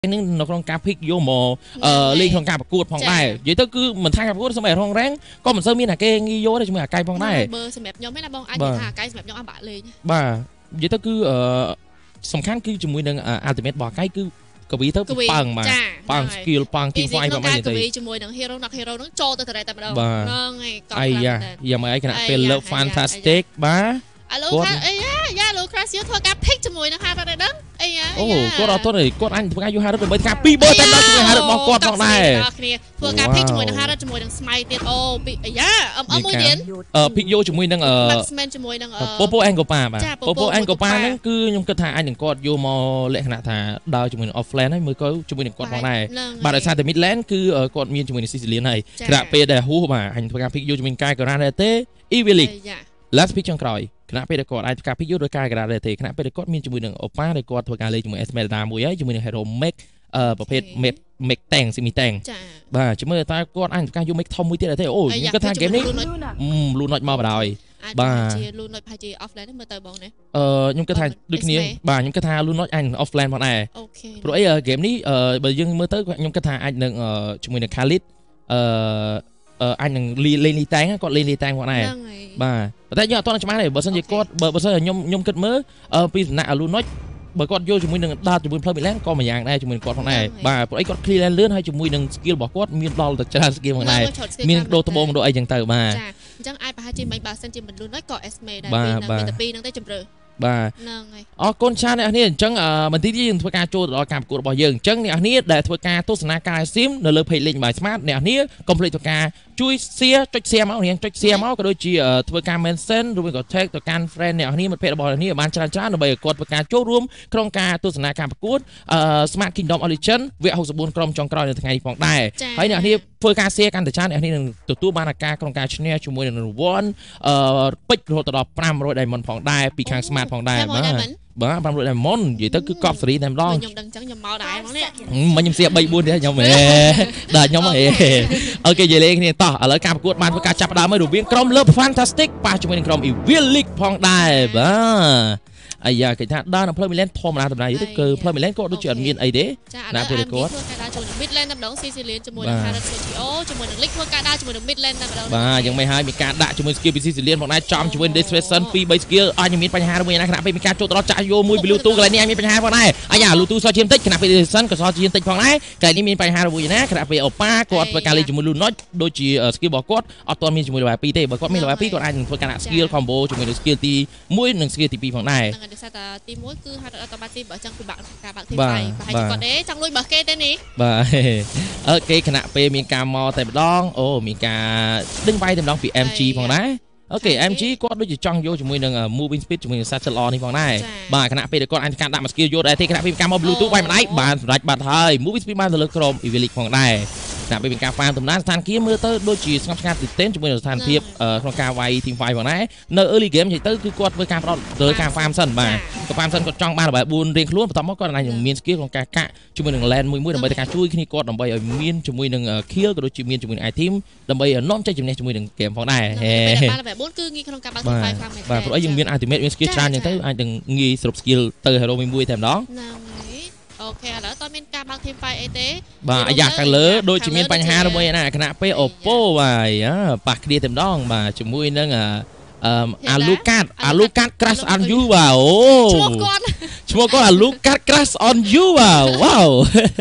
นึงนกรองการพลิกโยมลีกรองการประกวดพองได้ยิ่งถ้าคือเหมือนทางการประกวดสมัยรองแรงก็เหมือนเซอร์มีน่ะเก่งยี่โย่ได้ช่วยไกลพองได้เบอร์สมัยย้อมไม่ละบองอันนี้ค่ะไกลสมัยย้อมอาบะเลยบ้ายิ่งถ้าคือสำคัญคือจมูกหนึ่งอัลติเมทบอกใกล้คือกวีเท่าปังมาปังสกิลปังทีมไฟประมาณนี้เลยจมูกหนึ่งฮีโร่นักฮีโร่นักโจตัวแต่แต่มาแล้วไอ้ยาอย่ามาไอ้ขนาดเป็นเลิฟแฟนตาสติกบ้าลูกค่ะย่าลูกคลาสเยอะทัวร์การพลิกจมูกนะคะตอนนั้นโอ้ก็เราต้นเลยกดอันพวกอายุ500เป็นการปีเบอร์แต่เราจะหาบอกกดต้องได้ทัวร์การพลิกจมูกนะคะเราจมูกดังสมัยเตียนโอ้ปีมวยเดียนพลิกโยจมูกดังมักซ์แมนจมูกดังโปโปแองโกปาโปโปแองโกปานั่นคือยมกระถางอันหนึ่งกดโยมอเละขนาดถาดาวจมูกออฟแลนด์ให้มือก็จมูกหนึ่งกดมองได้บาร์เดซาแต่มิดแลนด์คือกดมีจมูกในซิซิเลียนให้กระเปย์ได้หูมาอันทัวร์การพลิกโยจมูกกายกระดานเต้อีวิลิกลัสพิกจังครอยขณะไปได้กอดไอ้การพิจารณาการกระดาษเตะขณะไปได้กอดมีจมูกหนึ่งโอป้าได้กอดทัวร์การเลยจมูกเอสเมดามวยจมูกหนึ่งไฮโรเมกประเภทเมกแต่งสิมีแต่งบ้าจมูกตากอดไอ้การยูเมกทอมมือเตะเตะโอ้ยก็ทางเกมนี้ลูนอยมาบ่ได้บ้าลูนอยพายจีออฟไลน์นั่นมาเตะบอลเนี่ยยุ่งก็ทางดูนี้บ้ายุ่งก็ทางลูนอยไอ้ออฟไลน์มาได้เพราะไอ้เกมนี้บางยังเมื่อเตะยุ่งก็ทางไอ้หนึ่งจมูกหนึ่งคาริสอันหนึ่งเลนลีแตงก็เลนลีแตงพวกนี้บ้าแต่ยังตอนนั้นจะมาเลยเบอร์สัญญากดเบอร์สัญญายมกึดมือปีหน้าลูนอยเบอร์กดโยจมูกหนึ่งดาวจมูกเพลิดเพลินก็มาอย่างได้จมูกกดพวกนี้บ้าเพราะไอ้กดคลีแลนเลื่อนให้จมูกหนึ่งสกิลบอกกดมีดอลแต่จะสกิลพวกนี้มีโดตบงโดไอ้ยังเติมมาจังไอ้ปะฮะจิมบาสันจิมบรรลุน้อยเกาะเอสเมได้ปีนั่งได้จำเริญบ้าก้นชาเนี่ยอันนี้จังมันที่ยิงทัวร์การโจทย์การประกวดบ่อยยังจังเนี่ยอันนี้ได้ทัวร์การทุสนาการซิมในเรื่องเพลย์บายสมาร์ทเนี่ยอันนี้คอมพลีททัวร์การช่วยเสียจุดเสียเมาส์เนี่ยจุดเสียเมาส์ก็โดยจีทัวร์การเมนเซนรวมกับเทคทัวร์การเฟรนเนี่ยอันนี้มันเพลย์บอลอันนี้มันจ้าในใบกดทัวร์การโจทย์รวมโครงการทุสนาการประกวดสมาร์ทคิงดอมออริจินเวหกสบุนกรมจองกรอยในทางไงฟองได้ไอ้เนี่ยอันนี้ทัวร์การเสียการแต่จ้าเนี่ยอันนี้หนึ่งตัวบานาการโครงการชแนลชั่วโมงหนึ่งวันปิดโรตดอปรามโรดไดมอนด์ฟองได้ปีคางสมาร์ทฟองได้บ้าบางรุ่นไดมอนด์อยู่ตั้งคือกอบสรีแดมร้องยมดังจังยมเมาได้มั้งเนี่ยมันยมเสียใบบุญเนี่ยยมได้ยมโอเคเยเล่เนี่ยต่อแล้วการประกวดมันประกาศจับดาวไม่ดูเบี้ยกรมเลิฟแฟนตาสติกป่าจมูกกรมอีวิลลิกพองได้บ้าไอ้ยาเกิดท่าด้านเพลย์มิเลนทอมนาตำนานอยู่ที่เกิดเพลย์มิเลนก็ดูเฉินมีนไอเด้นะเพลย์ก็จมูกมิดแลนด์นำดองซีซิเลียนจมูกคาราเซจิโอจมูกลิกพวกการด่าจมูกมิดแลนด์นำดองบ้ายังไม่หายมีการด่าจมูกสกิลเป็นซีซิเลียนบอกนายจอมจมูกเดสเฟสันปีใบสกิลยังมีปัญหาด้วยนะขณะไปมีการโจทย์รอจ่ายโยมุยบิลูตูอะไรเนี่ยมีปัญหาพอได้ไอ้ยาลูตูซอเชียมติขณะไปเดสันก็ซอเชียมติพอได้ไก่นี้มีปัญหาด้วยนะขณะไปเอาป้ากอดประการเลยจมูกลูน้อยโดยจีสกิลบอกกอดเอาตัวมีจมูกลอยปีเต้บอกกอดไม่ลอยปีกอดอันประการสกิลคอมโบจมูกสกิลตีมุ้ยหนึ่งสกิลตีปีพอได้ตีมุ้ยคือฮัตอัตมาตีบอกจังคือบักการบักที่ไปให้ก่อนเด้จังลุยบักเกตได้นี่บ่เกขณะไปมีการมอแต่ดองโอ้มีการดึงไปแต่ดองปี MG พอได้โอเค MG ก็ด้วยจังโยจมูกหนึ่งmoving speed จมูกซัตเตอร์ลอนี่พอได้บ่ขณะไปเด็กก็อันการดับมาสกิลโยได้ที่ขณะไปมีการมอบลูทูธไปมาได้บ่รัดบัตรให้ moving speed มาตลอดกรมอีวิลิกพอได้นะไปเป็นการฟาร์มตำนานสถานกี้เมื่อเตอร์โดยจีสกัดการติดเต้นจมูกสถานเทียบโครงการไวทีมไฟพอได้ในearly game ใหญ่เตอร์คือกดเพื่อการโดยการฟาร์มสั้นมากับฟาร์มสั้นก็จ้องบ้านแบบบุญเรียงคล้วนต่อมาก็ในอย่างมีนสกิลของการกะจมูกหนึ่งแลนด์มือดำใบการช่วยขี้กดดำใบมีนจมูกหนึ่งเคี้ยวก็โดยจีมีนจมูกไอทีมดำใบน้อมใจจมูกจมูกหนึ่งเกมพอได้แบบบุญคืองี้โครงการบัคทีมไฟฟาร์มแบบเพราะยังมีนอัลติเมทมีสกิลชาร์อย่างเตอร์อันยังงี้สรุปสกิลเตอร์เฮโร่มีบุยแถมน้องโอเคแล้วตอนเป็นการบังทีมไฟเอเต้บ่อยากกันเลยโดยจะมีปัญหาด้วยนะขณะไปโอโป้ไปปากเดียเต็มดองบ่จมูกนั่งอาลูกัสครัสออนยูว้าวชัวร์ก็อาลูกัสครัสออนยูว้าว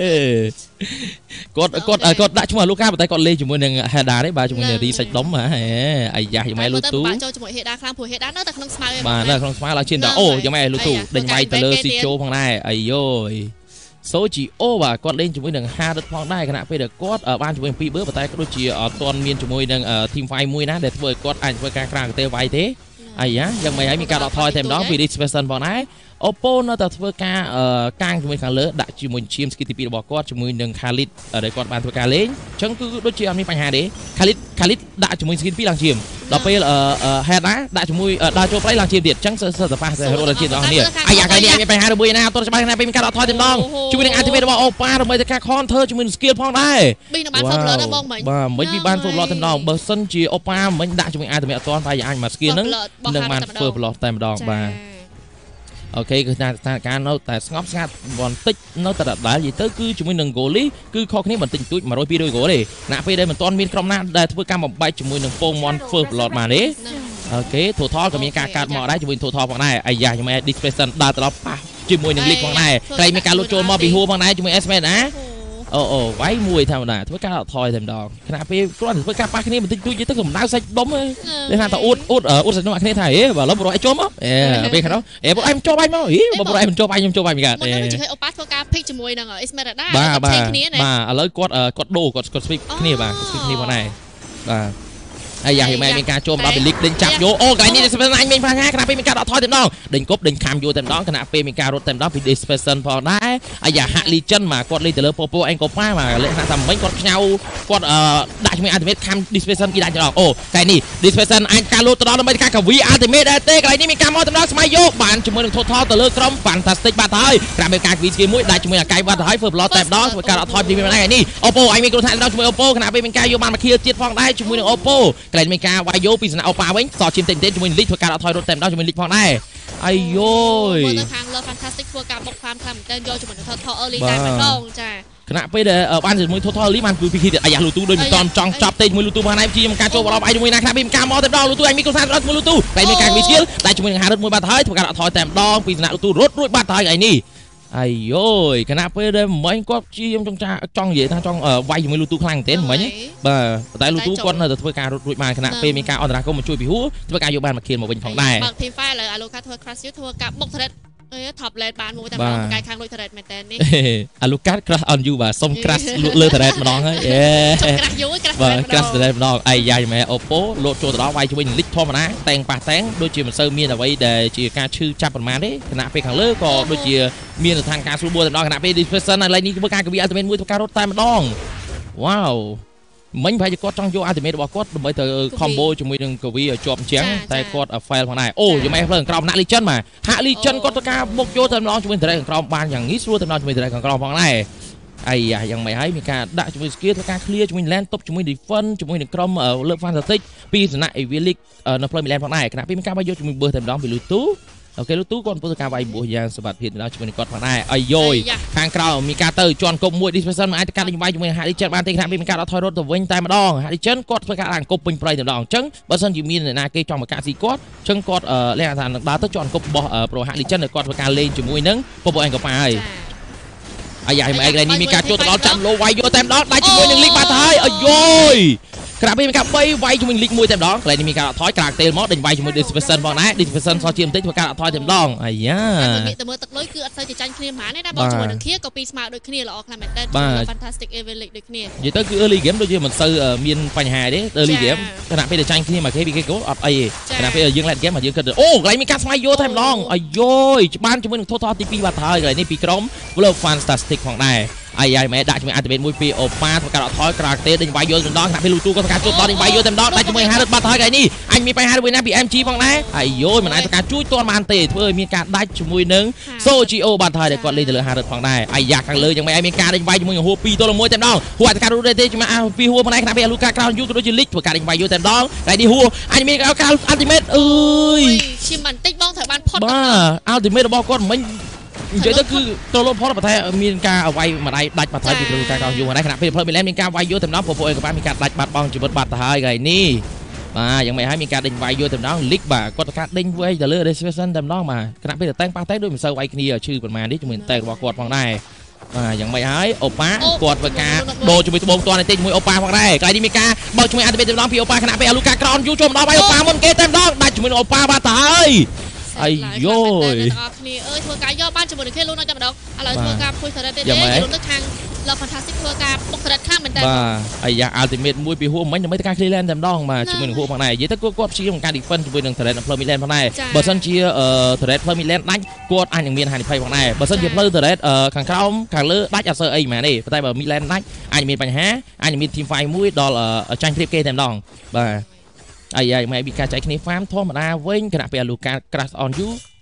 กดได้ชัวร์ลูกัสแต่กดเลยจมูกนั่งเฮดาได้บ่จมูกนั่งรีเซ็ตล้มมาไอ้ยายังไม่รู้ตู้จมูกเฮดาคลางผัวเฮดาเนื้อแต่ขนมสมาร์ทบ่เนื้อขนมสมาร์ทเราเช่นเดียวโอ้ยังไม่รู้ตู้เดินไปแต่เลยซิโจพังได้ไอ้โย่โซจิโอว่ะกดเล่นจมูกหนึ่ง5ดัดพองได้ขณะไปเด็กกดบ้านจมูกปีเบอร์ปัตตาก็ดูจีตอนมีนจมูกหนึ่งทีมไฟมวยนะเด็กเวิร์ดกดเวิร์ดการกลางเตะไวเตะไอ้ยะยังไม่มีการต่อทอยเต็มน้องปีดิสเปอร์ซันบอกนะโอโป้น่าจะเวิร์ดการกลางจมูกขาเลือดดัจมูกชิมสกิติปีบอกกดจมูกหนึ่งคาริดเด็กกดบ้านเวิร์ดการเล่นฉันคือดูจีมีปัญหาเด้คาริดดัจมูกสกินปีหลังชิมเราไปเฮดนะดัจมูกดัจโจไปหลังชิมเด็ดฉันเสือฟ้าเสือโรดชิมตอนนี้ไอ้ยาใครเนี่ยมีปัญหาด้วยนะตัวจะไปไหนไปมีการต่อทอยเต็มน้องจมูกหนึ่งอาร์ติเมตบอกโอป้าทำไมจะแค่คอนเธอจมูกสกิลพองได้บีนบ้านฟุตบอลนะบ้องไหมไม่มีบ้านฟุตบอลเต็มดองเบอร์ซันจีโอป้าไม่ได้จมูกอาร์ติเมตตอนไปอย่างมาสกิลนั้นหนึ่งบ้านฟุตบอลเต็มดองบ้าអូខេគឺថាស្ថានភាពនៅតែស្ងប់ស្ងាត់បន្តិចនៅតែដដែលនិយាយទៅគឺជាមួយនឹង goal គឺខុសគ្នាបន្តិចបន្តួច100 200 goal ទេណាពេលដែលមិនទាន់មានក្រុមណាដែលធ្វើការបំបែកជាមួយនឹងពងមន់ first blood បានទេអូខេ total ក៏មានការកាត់មកដែរជាមួយ total ផងដែរអាយ៉ាខ្ញុំឯង dispersion ដើរទៅដល់ប៉ះជាមួយនឹង league ផងដែរក្រែងមានការលុតចូលមកពីហួរផងដែរជាមួយ esmed ណាអូវាយមួយធម្មតាធ្វើការថយតែម្ដងខណៈពេលគ្រាន់តែធ្វើការប៉ះគ្នាបន្តិចតួចទៅកម្ដៅសាច់ដុំទេថាតអ៊ូតសាច់ដុំអាគ្នាថាហេបើឡូវប្រអឯចូលមកពេលខាងនោះពួកឯងចូលបាញ់មកហីបើពួកឯងមិនចូលបាញ់ខ្ញុំចូលបាញ់មិនកើតមកខ្ញុំឃើញអូប៉ាធ្វើការភិកជាមួយនឹង Esmeralda បាទគ្នាណាបាទឥឡូវគាត់ដូរគាត់ស្វីបគ្នាបាទស្វីបគ្នាផងដែរបាទអាយ៉ាខ្ញុំមានការចូលមកដល់ពីលីកដេញចាប់យកអូកន្លែងនេះ Dispersion អញមានបញ្ហាខណៈពេលមានការដកថយតែម្ដងដេញគប់ដេញខំយកតែម្ដងខណៈពេលមានការរត់តែម្ដងពី Dispersion ផងដែរអាយ៉ាហាក់ Legend មកគាត់លេងទៅលើពោអេងកូប៉ាមកលក្ខណៈថាមិញគាត់ខ្ញៅគាត់ដាក់ជាមួយ Ultimate ខំ Dispersion គេដាក់តែម្ដងអូកន្លែងនេះ Dispersion អញការលូតទៅដល់ដើម្បីការកវី Ultimate ដែរទេកន្លែងនេះមានការមកតែម្ដងស្មៃយកបានជាមួយនឹង Total ទៅលើក្រុម Fantastic បាត់ហើយក្រៅពីការកវីស្គីមួយដាក់ជាមួយអាកៃបាត់ហើយធ្វើ Blood តែម្ដងធ្វើការដកថយពីមានហ្នឹងនេះ Oppo អញមានគ្រោះថ្នាក់ដល់ជាមួយ Oppo ខណៈពេលមានការយកបានមកខៀលទៀតផងដែរជាមួយនឹង Oppo កន្លែងមានការវាយយកពីសំណាក់អូប៉ាវិញសោះឈាមតិចជាមួយលីកធ្វើការអត់ថយរត់តែម្ដងជាមួយលីកផងដែរអាយយមើលទៅខាងលើ Fantastic ធ្វើការបុកខាំមែនតើយកជាមួយនឹង Total Early តែម្ដងចាខណៈពេលដែលបានជាមួយ Total Early បានគឺពីគីអាយ៉ាលូទូដូចមិនតន់ចង់ចាប់ទេជាមួយលូទូផងដែរជាការចូលបរំអីជាមួយណាខណៈពេលមានការមកតែម្ដងលូទូអញមានគ្រោះថ្នាក់ដល់ជាមួយលូទូតែមានការវិស្គីលតែជាមួយនឹងហារត់មួយបាត់ហើយធ្វើការអត់ថយតែម្ដងពីសំណាក់លូទូរត់រួចបាត់ហើយឯនេះអាយយខណៈពេលដែលមិញគាត់ជាចង់និយាយថាចង់វាយជាមួយលូទូខ្លាំងមែនទេមិញបាទតែលូទូគាត់នៅតែធ្វើការរត់រួចបានខណៈពេលមានការអន្តរាគមមកជួយពីហួរធ្វើការយកបានមកខៀនមកវិញផងដែរបើ team file ឥឡូវអាឡូកាធ្វើ crash ធ្វើការបុក thread top lane បានមួយតែម្ដងកែខាងលុយ thread មែនតើនេះអាលូកា crash on you បាទសុំ crash លើ thread ម្ដងហើយ crash you crash បាទ crash thread ម្ដងអាយយ៉ាយម៉ែ Oppo លោតចូលទៅដល់វាយជាមួយនឹង league ធម្មតាតែងប៉ះតែងដូចជាមិនសូវមានអ្វីដែលជាការឈឺចាប់ប្រមាណទេខណៈពេលខាងលើក៏ដូចជាមានស្ថានភាពស្រួលបួលតែម្ដងខណៈពេល Dispersion ឥឡូវនេះធ្វើការកវី Ultimate មួយធ្វើការរត់តែម្ដងវ៉ាវមិញប្រហែលជាគាត់ចង់យក Ultimate របស់គាត់ដើម្បីទៅ combo ជាមួយនឹងកវីឲ្យជាប់អញ្ចឹងតែគាត់ fail ផងដែរអូយម៉ែភ្លើងក្រោមណាក់ Legend មកហាក់ Legend គាត់ធ្វើការបុកយកតែម្ដងជាមួយ Direct ក្រោមបានយ៉ាងងាយស្រួលតែម្ដងជាមួយ Direct ក្រោមផងដែរអាយ៉ាយ៉ាងម៉េចហើយមានការដាក់ជាមួយ skill ធ្វើការ clear ជាមួយ land ទប់ជាមួយ defend ជាមួយនឹងក្រុមលើ Fantastic ពីសំណាក់ Evilik នៅផ្លូវ Milan ផងដែរខណៈពេលមានការវាយយកជាមួយ Burst តែម្ដងពី Lutuអូខេលូទូគាត់ធ្វើការវាយបួសយ៉ាងសម្បត្តិភាពដល់ជាមួយនឹងគាត់ផងដែរអាយយខាងក្រៅមានការទៅជន់គប់មួយ Dispersion មិនអាចកាត់លេងវាយជាមួយ Harry Chen បានទេខណៈពេលមានការអត់ថយរត់ទៅវិញតែម្ដង Harry Chen គាត់ធ្វើការអង្គប់ពេញប្រៃតែម្ដងអញ្ចឹងបើសិនជាមានអ្នកណាគេចង់មកកាក់ស៊ីគាត់អញ្ចឹងគាត់លក្ខណៈថានឹងដើរទៅជន់គប់របស់ Pro Harry Chen គាត់ធ្វើការលេងជាមួយនឹងពពកអេងកប៉ាហើយអាយ៉ាម៉ែកនេះមានការចូលទៅដល់ចាំលោវាយយកតែម្ដងដៃជាមួយនឹងលីកបាត់ហើយអាយយក្រៅពីមានការ3វាយជាមួយលីកមួយតែម្ដងកន្លែងនេះមានការអត់ថយក្រាកទេលមកដេញវាយជាមួយ Dispersion ផងដែរ Dispersion សោះជាបន្តិចធ្វើការអត់ថយតែម្ដងអាយ៉ាតែមើលទឹកលុយគឺអត់សូវជាចាញ់គ្នាហ្មងទេណាបងជាមួយនឹងគ្នាក៏ពីស្មើដូចគ្នាល្អខ្លាំងមែនតើ Fantastic Evilik ដូចគ្នានិយាយទៅគឺ early game ដូចជាមិនសូវមានបញ្ហាទេ early game ខណៈពេលដែលចាញ់គ្នាមកគេគោលអត់អីទេខណៈពេលយើង late game មកយើងគិតអូកន្លែងមានការស្វែងយល់តែម្ដងអាយយច្បាស់ជាមួយនឹង Total ទី2បាត់ហើយកន្លែងនេះពីក្រុម Fantastic ផងដែរអាយម៉ែដាក់ជាមួយ Ultimate មួយពីអូប៉ាធ្វើការអត់ថយក្រាកទេដេញវាយយកម្ដងខណៈពេលលូទូក៏ធ្វើការជួបដល់ដេញវាយយតែម្ដងដាក់ជាមួយហារត់បាត់ហើយកន្លែងនេះអញមានបញ្ហាមួយណាពី MG ផងដែរអាយយមិនអាចធ្វើការជួយទាន់បានទេធ្វើឲ្យមានការដាច់ជាមួយនឹង Sogio បាត់ហើយដែលគាត់លេងទៅលើហារត់ផងដែរអាយ៉ាខាងលើយ៉ាងម៉េចឲ្យមានការដេញវាយជាមួយនឹងហួរ2ទល់នឹង1តែម្ដងហួរអាចធ្វើការរត់ទេជាមួយពីហួរផងដែរខណៈពេលលូកាក្រោនយូក៏ដូចជាលីកធ្វើការដេញវាយយតែម្ដងហើយនេះហួរអញមានការ Ultimate អើយឈាមបន្តិចបងត្រូវបានផុតបាទ Ultimate របស់គាត់មិញនិយាយទៅគឺទៅលោផលតែមានការអវ័យមួយដៃដាច់បាត់ហើយពីព្រោះការកោយូរដែរខណៈពេលផ្លូវមីឡែនមានការវាយយូរតែម្ដងពពួកឯកបានមានការដាច់បាត់បង់ជីវិតបាត់ទៅហើយកន្លែងនេះបាទយ៉ាងម៉េចហើយមានការដេញវាយយូរតែម្ដងលីកបាទគាត់ទៅការដេញវាយទៅលើ Dispersion តែម្ដងបាទខណៈពេលតែប៉ះតែដូចមិនសូវវាយគ្នាឈឺប្រហែលនេះជាមួយតែរបស់គាត់ផងដែរបាទយ៉ាងម៉េចហើយអូប៉ាគាត់ធ្វើការដូរជាមួយត្បូងតនទេជាមួយអូប៉ាផងដែរកន្លែងនេះមានការបើកជាមួយអាទិបេតែម្ដងពីអូប៉ាខណៈពេលអាលូកាក្រោនយូរចូលម្ដងវាយអូប៉ាមុនគេតែម្ដងដាច់ជាមួយអូប៉ាបាត់ទៅហើយអាយយយអ្នកគ្នាអើយធ្វើការយកបានជាមួយនឹងគេលូនដល់តែម្ដងឥឡូវធ្វើការពុយ thread ទេយល់ទៅខាង Fantastic ធ្វើការបុក thread ខ្លាំងមែនតើបាទអាយ៉ា Ultimate មួយពីហួរមិញដើម្បីធ្វើការ clear lane តែម្ដងបាទជាមួយនឹងហួរផងដែរនិយាយទៅគាត់ព្យាយាមការ defend ជាមួយនឹង thread នៅផ្លូវ mid lane ផងដែរបើសិនជា thread ផ្លូវ mid lane ដាច់គាត់អាចនឹងមានហានិភ័យផងដែរបើសិនជាផ្លូវ thread ខាងក្រោមខាងលើដាច់អត់សូវអីហ្មងទេប៉ុន្តែបើ mid lane ដាច់អាចមានបញ្ហាអាចមាន team fight មួយដល់ចាញ់ព្រៀបគេតែម្ដងបាទអាយ៉ាម៉ែពីការចែកគ្នា farm ធម្មតាវិញខណៈពេល Luka crash on you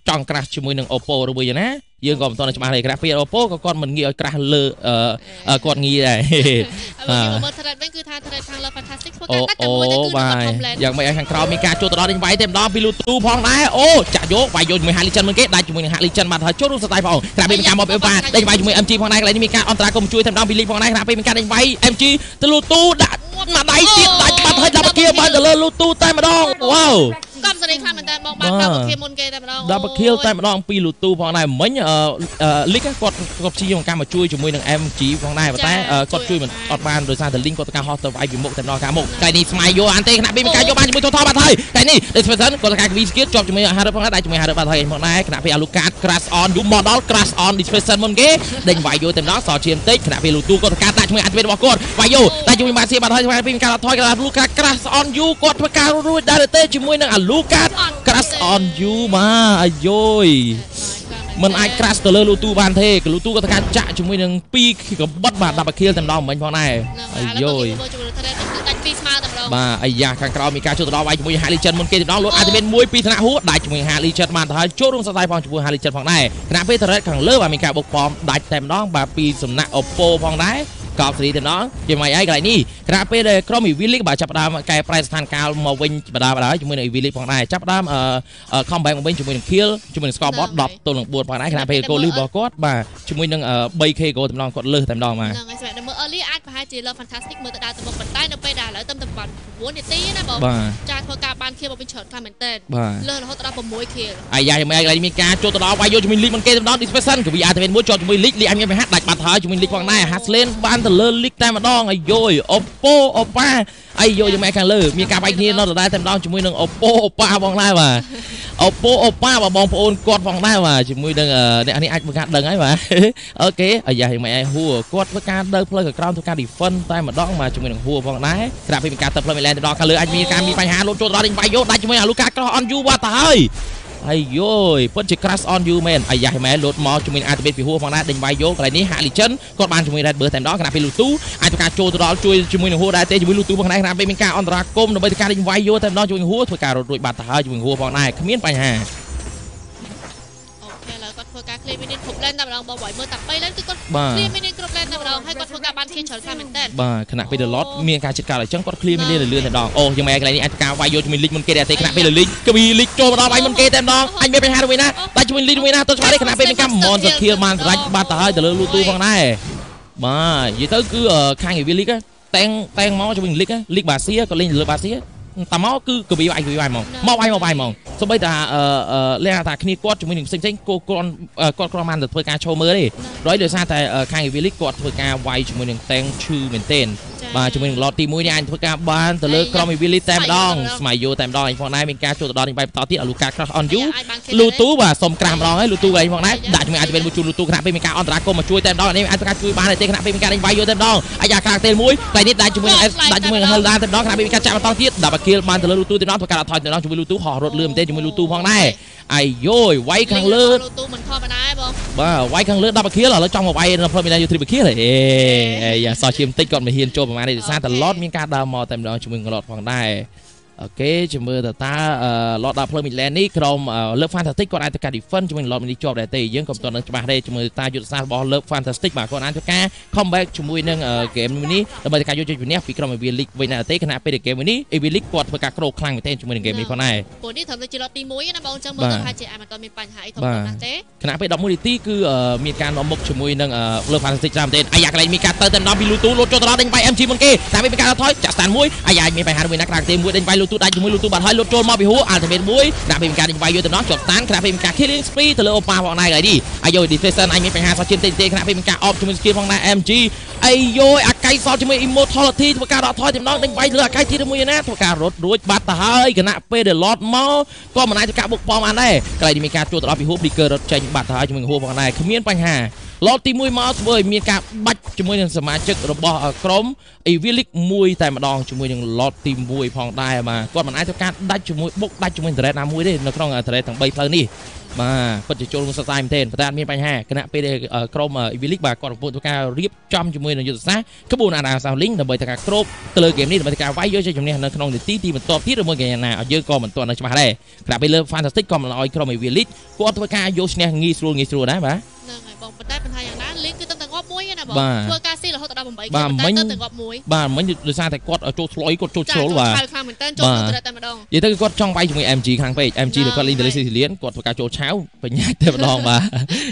ចង់ក្រាស់ជាមួយនឹង Oppo ឬមួយណាយើងក៏មិនទាន់ច្បាស់ទេក្រាស់ពី Oppo ក៏គាត់មិនងាយឲ្យក្រាស់លើគាត់ងាយដែរមើល thread វិញគឺថា thread ខាងលើ fantastic ធ្វើការដាច់តែមួយទៅគឺនៅ bottom lane យ៉ាងម៉េចឲ្យខាងក្រោមមានការចូលទៅដល់ដេញវាយតែម្ដងពី Bluetooth ផងដែរអូចាក់យកវាយយកជាមួយ Harley Chen មុនគេដាច់ជាមួយនឹង Harley Chen បាត់ហើយចូលរួមស្ដាយផងក្រាស់ពីមានការមកពីបាដេញវាយជាមួយ MG ផងដែរកន្លែងនេះមានការអន្តរាគមជួយតែម្ដងពី League ផងដែរក្រាស់ពីមានការដេញវាយ MG ទៅ Bluetooth ដាក់មកដៃទៀតដាច់បាត់ហើយដល់គៀបានទៅលើ Bluetooth តែម្ដងវ៉ាវកំសេរីខ្លាំងមែនតើបងបានដល់គៀមុនគេតែម្ដង double kill តែម្ដងពី Bluetooth ផងដែរមិញLeague គាត់ព្យាយាមការមកជួយជាមួយនឹង MG ផងដែរប៉ុន្តែគាត់ជួយមិនអត់បានដោយសារតែ Link គាត់ទៅការហោះទៅវាយពីមុខតែម្ដងការមុខតែនេះស្មៃយកអានទេខណៈពីមានការយកបានជាមួយថតបាត់ហើយតែនេះ Desperate គាត់ទៅការ V skill ជាប់ជាមួយ Harder ផងដែរជាមួយ Harder បាត់ហើយផងដែរខណៈពី Alucard Crash on យូមកដល់ Crash on Desperate មុនគេដេញវាយយកតែម្ដងសល់ឈាមតិចខណៈពី Bluetooth គាត់ទៅការដាក់ជាមួយ Activate របស់គាត់វាយយកតែជាមួយ Masia បាត់ហើយពីមានការថយគាត់ Alucard Crash on យូគាត់ធ្វើការរួចដែរទេជាមួយនឹង Alucard Crash on យូមកអាយយមិនអាច crash ទៅលើ Bluetooth បានទេ Bluetooth ក៏ត្រូវការចាក់ជាមួយនឹង2កបិតបាទ double kill តែម្ដងមិញផងដែរអាយយបាទអាយ៉ាខាងក្រោមមានការជួយទៅដល់វាយជាមួយ Harley Chen មុនគេម្ដងលូតអាចមាន1 2ថ្នាក់ហួរដាច់ជាមួយ Harley Chen បានទៅហើយចូលរួមសរសៃផងជាមួយ Harley Chen ផងដែរខណៈពេល turret ខាងលើបាទមានការបុកប៉មដាច់តែម្ដងបាទពីសំណាក់ Oppo ផងដែរកោបសេរីតែម្ដងជាម៉េចហើយកន្លែងនេះខណៈពេលដែលក្រុម EV League បាទចាប់ផ្ដើមកែប្រែស្ថានភាពមកវិញបណ្ដាជាមួយនឹង EV League ផងដែរចាប់ផ្ដើមcomeback មកវិញជាមួយនឹង kill ជាមួយនឹង scoreboard 10 ទល់នឹង 4 ផងដែរខណៈពេល goal lead របស់គាត់បាទជាមួយនឹង 3k goal តែម្ដងគាត់លើសតែម្ដងបាទហ្នឹងហើយសម្រាប់មើល early អាចប្រហែលជា Love Fantastic មើលទៅដើរទៅមុខប៉ុន្តែនៅពេលដែលឥឡូវទៅ9នាទីណាបងចាធ្វើការបាន kill មកវិញច្រើនខ្លាំងមែនតើលើរហូតដល់6 kill អាយ៉ាយ៉ាងម៉េចកន្លែងមានការចូលទៅដល់វាយយកជាមួយ League មុនគេតែម្ដង Dispersion ក៏វាអាចទៅមានមួយជាប់ជាមួយ League អាចមានបញ្ហាដាច់បាត់ហើយជាមួយ League ផងដែរ Haslane បានទៅលើ League តែម្ដងអាយយ Oppo Oppa អាយយយ៉ាងម៉េចខាងលើមានការបែកគ្នានៅដដែលតែម្ដងជាមួយនឹង Oppo Oppa ផងដែរបាទ Oppo Oppa បងប្អូនគាត់ផងដែរបាទជាមួយនឹងអ្នកនេះអាចបង្កើតដឹងហើយបាទអូខេអាយ៉ាយ៉ាងម៉េចឯងហួរគាត់ធ្វើការដើរផ្លូវក្រោមធ្វើការ defend តែម្ដងបាទជាមួយនឹងហួរផងដែរក្រាបពីមានការទៅផ្លូវមីឡែនទៅដល់ខាងលើអាចមានការមានបញ្ហាលោតចូលដល់ដេញវាយយកដាច់ជាមួយអាលូកាក្រោះ on you បាត់ទៅហើយអាយយពិតជា crash on you មែនអាយ៉ាម៉ែលោតមកជាមួយ activate ពីហួរផងដែរដេញវាយយកកន្លែងនេះ Harley Chen គាត់បានជាមួយ Red Bird តែម្ដងខណៈពេល Bluetooth អាចធ្វើការចូលទៅដល់ជួយជាមួយនឹងហួរដែរទេជាមួយ Bluetooth ផងដែរខណៈពេលមានការអន្តរាគមដើម្បីធ្វើការដេញវាយយកតែម្ដងជាមួយហួរធ្វើការរត់រួចបាត់ទៅហើយជាមួយហួរផងដែរគ្មានបញ្ហាគាត់ធ្វើការ clear minion គ្រប់ lane តែម្ដងបងមើលតែ3 lane គឺគាត់ clear minion គ្រប់ lane តែម្ដងហើយគាត់ធ្វើការបាន kill ច្រើនខ្លាំងមែនតើបាទខណៈពេល The Lot មានការចិត្តការអញ្ចឹងគាត់ clear minion លឿនតែម្ដងអូយ៉ាងម៉េចកន្លែងនេះអាចការវាយយកជាមួយ League មុនគេដែរទេខណៈពេល League គឺ League ចូលមកដល់វាយមុនគេតែម្ដងអាចមានបញ្ហាមួយណាតែជាមួយ League មួយណាទៅស្មារតីខណៈពេលមានការ monster kill បានរាច់បាត់ទៅហើយទៅលើ Bluetooth ផងដែរបាទនិយាយទៅគឺខាង EV League តែងមកជាមួយ League Basia ក៏លេងលើ Basia តាមកគឺកវីវាយហ្មងមកវាយហ្មងសូម្បីតែលេងថាគ្នាគាត់ជាមួយនឹងផ្សេងគាត់គ្រាន់បានទៅធ្វើការឈោមើលទេដោយសារតែខាង EV League គាត់ធ្វើការវាយជាមួយនឹងតែងឈឺមែនទែនបាទជាមួយនឹង lot ទី1នេះអាចធ្វើការបានទៅលើក្រុម EV League តែម្ដងស្មៃយោតែម្ដងឯងផងដែរមានការចូលទៅដល់នេះបាយបន្តទៀត Alucard Crash on you Bluetooth បាទសុំក្រាស់ម្ដងហើយ Bluetooth ឯងផងដែរដាក់ជាមួយ activate មួយជូន Bluetooth ខណៈពេលមានការអន្តរាគមមកជួយតែម្ដងនេះអាចធ្វើការជួយបានទេខណៈពេលមានការដេញវាយយកតែម្ដងអាយ៉ាកាទេមួយតែនេះដាក់ជាមួយនឹង S ដាក់ជាមួយនឹង Helda តែម្ដងខណៈពេលមានការចាក់បន្តទៀត double kill បានទៅលើ Bluetooth តែម្ដងធ្វើការថយតែម្ដងជាមួយ Bluetooth ហោះរត់លឿនមែនទេជាមួយ Bluetooth ផងដែរអាយយវាយខាងលើ Bluetooth មិនធម្មតាទេបងបាទវាយខាងលើ double kill ឥឡូវចង់មកវាយនៅផ្លូវមាន triple kill ហេយ៉ាសោះឈាមតិចគាត់មិនហ៊ានចូលប្រហែលទេដោយសារតែ lot មានការដើរមកតែម្ដងជាមួយ lot ផងដែរអូខេជំរឿតើ lot ដល់ផ្លូវមីឡែននេះក្រុមលើ Fantastic គាត់អាចធ្វើការ defend ជាមួយ lot នេះជាប់ដែរទេយើងក៏មិនទាន់នឹងច្បាស់ទេជំរឿតើយុទ្ធសាស្ត្ររបស់លើ Fantastic បាទគាត់អាចធ្វើការ comeback ជាមួយនឹង game នេះដើម្បីធ្វើការយកជ័យជំនះពីក្រុម EV League វិញដែរទេខណៈពេល game នេះ EV League គាត់ធ្វើការក្រោកខ្លាំងមែនទែនជាមួយនឹង game នេះផងដែរព្រោះនេះត្រឹមតែជា lot ទី1ណាបងអញ្ចឹងមើលទៅថាជាអាចមិនទាន់មានបញ្ហាអីធំណាស់ទេខណៈពេល11នាទីគឺមានការនាំមុខជាមួយនឹងលើ Fantastic ច្រើនមែនទែនអាយ៉ាកន្លែងមានការទៅតែម្ដងពី Bluetooth លោតចូលទៅដល់ដេញបាយ MG មុនគេតែមានការថយចាក់ស្តានមួយអាយ៉ាមានបញ្ហាមួយណាក្រៅទេមួយដេញបាយ Bluetooth ដាច់ជាមួយ Bluetooth បាត់ហើយលុតចូលមកពីហួរ Ultimate មួយដាក់ពេលមានការដេញវាយយកទៅដល់ជាប់ស្តានខណៈពេលមានការ killing spree ទៅលើ Oppa ផងដែរហើយនេះអាយយ defense អាចមានបញ្ហាសោះជាតិទេខណៈពេលមានការ off ជាមួយ skill ផងដែរ MG អាយយអាកៃសល់ជាមួយ immortality ធ្វើការដកថយតែម្ដងដេញវាយលើអាកៃទី1ណាធ្វើការរត់រួចបាត់ទៅហើយខណៈពេល The Lot មកក៏មិនអាចធ្វើការបុកប៉មបានដែរកន្លែងនេះមានការជួលទៅដល់ពីហួរ Breaker រត់ចេញបាត់ទៅហើយជាមួយហួរផងដែរគ្មានបញ្ហាឡតទី1មកធ្វើឲ្យមានការបាច់ជាមួយនឹងសមាជិករបស់ក្រុម Evilik មួយតែម្ដងជាមួយនឹងឡតទី1ផងដែរបាទគាត់មិនអាចធ្វើការដាច់ជាមួយបុកដាច់ជាមួយ Thread ណាមួយទេនៅក្នុង Thread ទាំង3ផ្លូវនេះបាទពិតជាចូលរួមសរសើរមែនទេប៉ុន្តែអត់មានបញ្ហាគណៈពេលក្រុម Evilik បាទគាត់កំពុងធ្វើការរៀបចំជាមួយនឹងយុទ្ធសាស្ត្រក្បួនអាដាសាលីងដើម្បីធ្វើការគ្របទៅលើហ្គេមនេះដើម្បីធ្វើការវាយយកជ័យជំនះនៅក្នុងនាទីទីបន្ទាប់ទៀតឬមួយយ៉ាងណាឲ្យយើងក៏មិនទាន់នៅច្បាស់ដែរគណៈពេលលើ Fantastic ក៏មិនឲ្យក្រុម Evilik គាត់ធ្វើការយកឈ្នះងាយស្រួលដែរបាទហ្នឹងហើយបងប៉ុន្តែបញ្ហាយ៉ាងណាលីងគឺទៅតែងាប់មួយណាបងធ្វើការស៊ីរហូតដល់18គេតែទៅតែងាប់មួយបាទមិញដោយសារតែគាត់ចូលឆ្លុយគាត់ចូលជ្រុលបាទខ្លាំងមែនតើចូលទៅតែម្ដងនិយាយទៅគាត់ចង់វាយជាមួយ MG ខាងពេក MG ដែលគាត់លេងទៅលេងស៊ីលៀនគាត់ធ្វើការចូលឆាវបញ្ញាតែម្ដងបាទ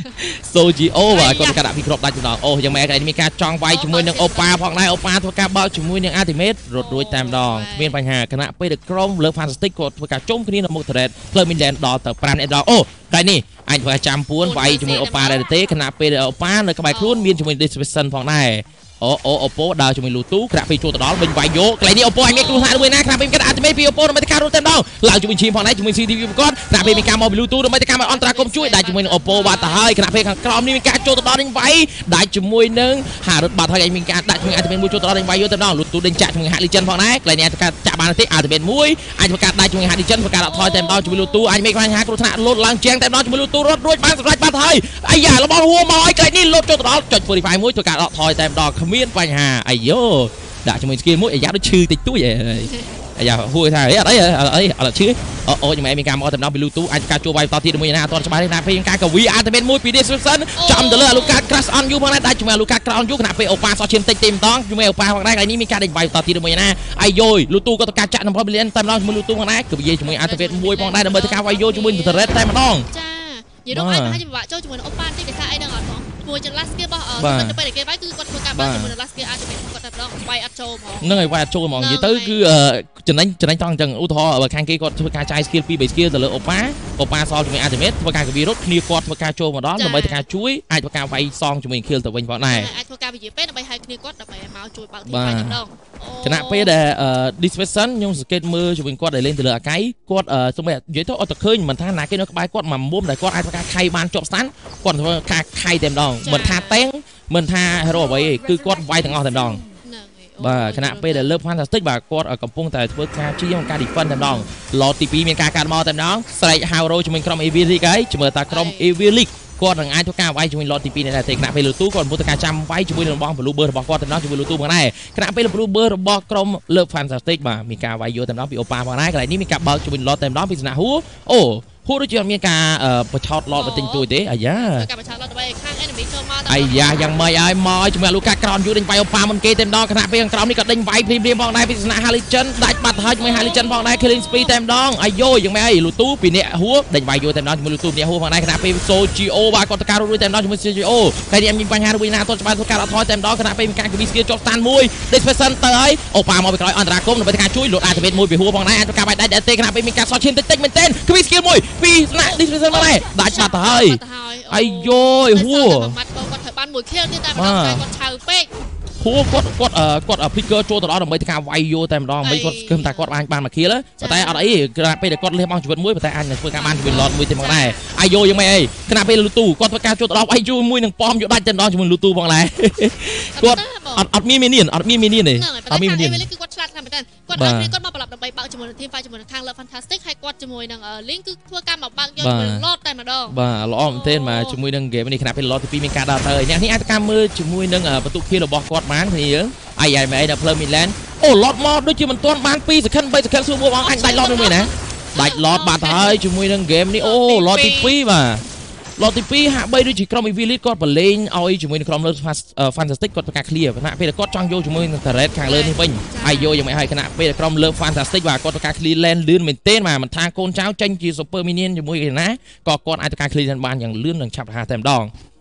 Sojio បាទគាត់ធ្វើការដាក់ពីគ្រាប់ដាច់ម្ដងអូយ៉ាងម៉េចឯនេះមានការចង់វាយជាមួយនឹងអូប៉ាផងដែរអូប៉ាធ្វើការបើកជាមួយនឹង Ultimate រត់រួចតែម្ដងគ្មានបញ្ហាគណៈពេលក្រុមលើ Fantastic គាត់ធ្វើការជុំគ្នានៅមុខ Thread ផ្លូវ Midland ដល់ទៅ5អ្នកដល់អូតែនេះអញធ្វើចាំពួនវាយជាមួយអូប៉ាដែរទេគណៈពេលអូប៉ានៅក្បែរខ្លួនមានជាមួយ Dispersion ផងដែរអូប៉ូដើរជាមួយលូទូក្រាក់ពេលចូលទៅដល់វិញវាយយកកន្លែងនេះអូប៉ូអញមានគ្រោះថ្នាក់មួយណាក្រាក់ពេលកាត់អាល់ទីមេតពីអូប៉ូដើម្បីការរត់តែម្ដងឡើងជាមួយឈីមផងដែរជាមួយ CTV គាត់ក្រាក់ពេលមានការមកពីលូទូដើម្បីការមកអន្តរាគមជួយដាច់ជាមួយនឹងអូប៉ូបាត់ទៅហើយក្រាក់ពេលខាងក្រោមនេះមានការចូលទៅដល់នឹងវាយដាច់ជាមួយនឹងហារត់បាត់ហើយអញមានការដាក់ជាមួយអាល់ទីមេតមួយចូលទៅដល់នឹងវាយយកតែម្ដងលូទូដេញចាក់ជាមួយហាក់លីចិនផងដែរកន្លែងនេះការចាក់បានទេអាល់ទីមេតមួយអញធ្វើការដាច់ជាមួយហាក់លីចិនធ្វើការដាក់ថយតែម្ដងជាមួយលូទូអញមានបញ្ហាគ្រោះថ្នាក់លោតឡើងជាងតែម្ដងជាមួយលូទូរត់រួចបានសម្រេចបាត់ហើយអាយ៉ារបស់ហួរមកហើយកន្លែងនេះលោតចូលទៅដល់ចុច Purify មួយធ្វើការដកថយតែម្ដងគ្មានបញ្ហាអាយ៉ូដាក់ជាមួយ skill មួយអាយ៉ាដូចឈឺតិចតួចអាយ៉ាហួរថាអត់អីឈឺអូយ៉ាងម៉េចមានការមកតែម្ដងពីលូទូអាចការជួបវាយបន្តទៀតជាមួយណាអត់ទាន់ច្បាស់ទេណាពេលមានការកវីអាល់ទីមេតមួយពី Description ចំទៅលើអាលូកា Crash on you ផងដែរដាច់ជាមួយអាលូកា Crash on you ខណៈពេលអូប៉ាសោះឈាមតិចទេម្ដងជាមួយអូប៉ាផងដែរកន្លែងនេះមានការដេញវាយបន្តទៀតជាមួយណាអាយ៉ូយលូទូក៏ត្រូវការចាក់7 million តែម្ដងជាមួយលូទូផងដែរគឺនិយាយជាមួយអាល់ទីមេតមួយផងដែរដើម្បីធ្វើការវាយយកជាមួយ Thread តែម្ដងចានិយាយដល់អាចប្រហែលជាពិបាកចូលជាមួយអូប៉ាតិចដោយសារអីដឹងអត់ផងព្រោះចន្លះ skill របស់ទៅពេលគេវាយគឺគាត់ធ្វើការបើជាមួយនឹង last skill អាចទៅគាត់តែម្ដងវាយអត់ចូលហ្មងហ្នឹងហើយវាយអត់ចូលហ្មងនិយាយទៅគឺចំណេញត្រង់អញ្ចឹងឧទាហរណ៍បើខាងគេគាត់ធ្វើការចាយ skill 2 3 skill ទៅលើអូប៉ាសល់ជាមួយ ultimate ធ្វើការកវីរត់គ្នាគាត់ធ្វើការចូលមកដល់ដើម្បីធ្វើការជួយអាចធ្វើការវាយសងជាមួយ kill ទៅវិញផងដែរអាចធ្វើការវិជាពេលដើម្បីឲ្យគ្នាគាត់ដើម្បីឲ្យមកជួយបើកទីវាយតែម្ដងគណៈពេលដែល Dispersion ខ្ញុំសង្កេតមើលជាមួយគាត់ដែលលេងទៅលើអាកៃគាត់សូម្បីនិយាយទៅអត់ទៅឃើញមិនថាណាគេនៅក្បែរគាត់មួយមុំដែលគាត់អាចធ្វើការខៃបានជាប់ស្តាន់គាត់ធ្វើការខៃតែម្ដងមិនថាតេងមិនថា hero អ្វីទេគឺគាត់វាយទាំងអស់តែម្ដងបាទគណៈពេលដែលលើ Fantastic បាទគាត់កំពុងតែធ្វើការជាងការ defend តែម្ដងឡតទី2មានការកាត់មកតែម្ដងស្រែក Hero ជាមួយក្រុម Evilik ហើយជាមួយតាក្រុម Evilik គាត់នឹងអាចធ្វើការវាយជាមួយឡតទី2នេះដែរទេគណៈពេលលូទូគាត់កំពុងធ្វើការចាំវាយជាមួយនឹងបង Blue Bird របស់គាត់តែម្ដងជាមួយលូទូផងដែរគណៈពេល Blue Bird របស់ក្រុមលើ Fantastic បាទមានការវាយយកតែម្ដងពីអូប៉ាផងដែរកន្លែងនេះមានការបើកជាមួយឡតតែម្ដងពីស្នាហួរអូហួរដូចជាអត់មានការបឆោតឡតបន្តិចតួចទេអាយ៉ាការបឆោតឡតដើម្បីខាង enemy ចូលមកអាយ៉ាយ៉ាងម៉េចហើយមកជាមួយលូកាក្រោនយូដេញវាយអូប៉ាមុនគេតែម្ដងគណៈពេលខាងក្រោមនេះក៏ដេញវាយព្រីមផងដែរពីស្នា Haligen ដាច់បាត់ហើយជាមួយ Haligen ផងដែរ Killing Spree តែម្ដងអាយ៉ូយ៉ាងម៉េចហើយលូទូពីអ្នកហួរដេញវាយយកតែម្ដងជាមួយលូទូអ្នកហួរផងដែរគណៈពេល Sojio បាទគាត់ទៅការរួចតែម្ដងជាមួយ Sojio តែនេះមានបញ្ហារួចណាអត់ច្បាស់ធ្វើការអត់ថយតែម្ដងគណៈពេលមានការគវីស្គីជាប់ស្តានមួយ Dispersion ទៅហើយអូប៉ាមកពីក្រោយអន្តរាគមដើម្បីធ្វើការជួយលូត Ultimate មួយពីហួរផងដែរអាចធ្វើការវាយដាច់ទេគណៈពេលមានការសោះឈាមតិចមែនទែនគវីស្គីមួយពីស្នា Dispersion មកដែរដាច់បាត់ទៅហើយអាយ៉ូយហួរគាត់ត្រូវបានមួយ kill ទៀតតែម្ដងតែគាត់ឆៅពេកហួរគាត់ picker ចូលទៅដល់ដើម្បីធ្វើការវាយយកតែម្ដងមិនគាត់គិតថាគាត់បានមក kill តែអត់អីគណៈពេលដែលគាត់លះបង់ជីវិតមួយប៉ុន្តែអាចនឹងធ្វើការបានជីវិតឡតមួយទេមកដែរអាយ៉ូយ៉ាងម៉េចអីគណៈពេលលូទូគាត់ធ្វើការចូលទៅដល់អាយ៉ូមួយនឹងប៉មយកដាច់តែម្ដងជាមួយលូទូផងដែរគាត់អត់មានមីនៀនទេអត់មានមីនៀនគឺគាត់ឆ្លាតខ្លាំងមែនតើគាត់ឲ្យគ្នាគាត់មកប្រឡប់ដើម្បីបើកជាមួយនឹង team fight ជាមួយនឹងខាង Love Fantastic ហើយគាត់ជាមួយនឹង Link គឺធ្វើការមកបើកយកជាមួយឡតតែម្ដងបាទល្អមែនទែនមកជាមួយនឹង game នេះគណៈពេលឡតទី2មានការដើរទៅអ្នកនេះអាចការមើលជាមួយនឹងបន្ទុកភារបស់គាត់បានគ្នាអាយម៉េដល់ផ្លូវ Midland អូឡតមកដូចជាមិនទាន់បាន2 second 3 second សួរបងអញដាច់ឡតមួយណាដាច់ឡតបាត់ហើយជាមួយនឹង game នេះអូឡតទី2បាទឡតទី2ហាក់បីដូចជាក្រុម Evilik គាត់ប្រឡែងឲ្យជាមួយនឹងក្រុមលើ Fantastic គាត់ធ្វើការ clear គណៈពេលគាត់ចង់យកជាមួយនឹង Thread ខាងលើនេះវិញហើយយកយ៉ាងម៉េចហើយគណៈពេលក្រុមលើ Fantastic បាទគាត់ធ្វើការ clear lane លឿនមែនទែនបាទមិនថាកូនចៅចេញជា Super Minion ជាមួយគេណាក៏គាត់អាចធ្វើការ clear បានយ៉ាងលឿននិងឆាប់រហ័សតែម្ដង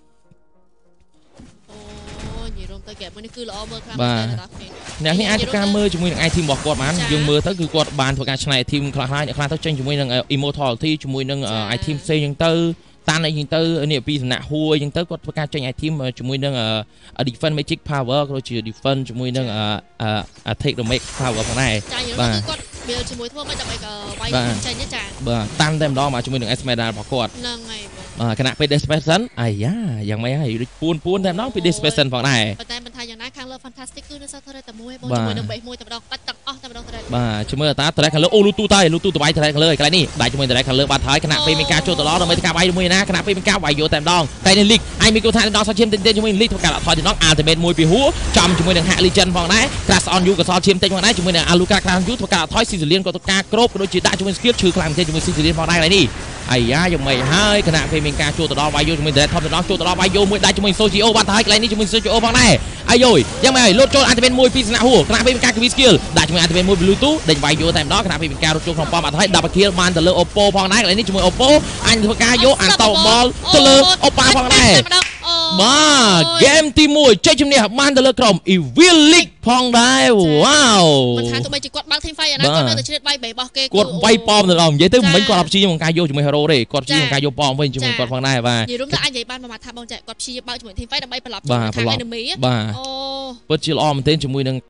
ទៅហ្គេមនេះគឺល្អមើលខ្លាំងតែដល់គេអ្នកនេះអាចធ្វើការមើលជាមួយនឹង item របស់គាត់បានយើងមើលទៅគឺគាត់បានធ្វើការឆ្នៃ item ខ្លះៗអ្នកខ្លះទៅចេញជាមួយនឹង immortality ជាមួយនឹង item ផ្សេងចឹងទៅតានអីចឹងទៅនេះពីសំណាក់ហួរចឹងទៅគាត់ធ្វើការចេញ item ជាមួយនឹង defend magic power ក៏ជា defend ជាមួយនឹងattack damage power ផងដែរបាទគាត់វាជាមួយធ្វើមិនដើម្បីវាយចេញចាបាទតាន់តែម្ដងមកជាមួយនឹង Esmeralda របស់គាត់ហ្នឹងហើយគណៈពេល Desperation អាយ៉ាយ៉ាងម៉េចហើយដូចពួនតែម្ដងពី Desperation ផងដែរតែមិនថាយ៉ាងណាខាងលើ Fantastic គឺនៅសល់តែតែមួយបងជាមួយនឹង base មួយតែម្ដងបាត់ទាំងអស់តែម្ដងត្រេកបាទជាមួយតាត្រេកខាងលើអូលូទូតបាយត្រេកខាងលើកន្លែងនេះដៃជាមួយត្រេកខាងលើបាត់ហើយគណៈពេលមានការចូលទៅដល់ដើម្បីធ្វើការវាយជាមួយណាគណៈពេលមានការវាយយកតែម្ដងតែនេះ League ឯមានគូថាដល់សាឈាមតិចជាមួយ League ធ្វើការថយទៅដល់ Ultimate មួយពីហួរចំជាមួយនឹង Hack Legend ផងដែរ Crash on You ក៏សល់ឈាមតិចផងដែរជាមួយនឹង Alucard Crash on You ធ្វើការថយ Sicilian ក៏ធ្វើការគ្របក៏ដូចជាដាក់ជាមួយ skill ឈឺខ្លាំងមែនទេជាមួយ Sicilian ផងដែរកន្លែងនេះអាយ៉ាយ៉ាងម៉េចហើយគណៈពេលមានការចូលទៅដល់វាយយកជាមួយ Dread Top ទៅដល់ចូលទៅដល់វាយយកមួយដៃជាមួយ Sochio បាត់ហើយកន្លែងនេះជាមួយ Sochio ផងដែរអាយយយ៉ាងម៉េចលោតចូល Ultimate មួយពីស្នាក់ហួរគណៈពេលមានការ Kiwi skill ដាក់ជាមួយ Ultimate មួយ Bluetooth ដេញវាយយកតែម្ដងគណៈពេលមានការរត់ចូលក្នុងប៉មអត់ហើយ Double kill បានទៅលើ Oppo ផងដែរកន្លែងនេះជាមួយ Oppo អញធ្វើការយក Unstoppable ទៅលើ Oppa ផងដែរបាទ game ទី1ចេញជំនះបានទៅលើក្រុម Evil League ផងដែរវ៉ាវមិនថាទោះបីជាគាត់បើក team fight ណាគាត់នៅតែជ្រៀតបាយរបស់គេគាត់វាយប៉មទៅដល់និយាយទៅមិនគាត់អត់ព្យាយាមក្នុងការយកជាមួយ hero ទេគាត់ព្យាយាមក្នុងការយកប៉មវិញជាមួយគាត់ផងដែរបាទនិយាយរួមទៅអាចនិយាយបានមកថាបងចាគាត់ព្យាយាមបើកជាមួយ team fight ដើម្បីប្រឡប់ខាង enemy អូពិតជាល្អមែនទែនជាមួយនឹង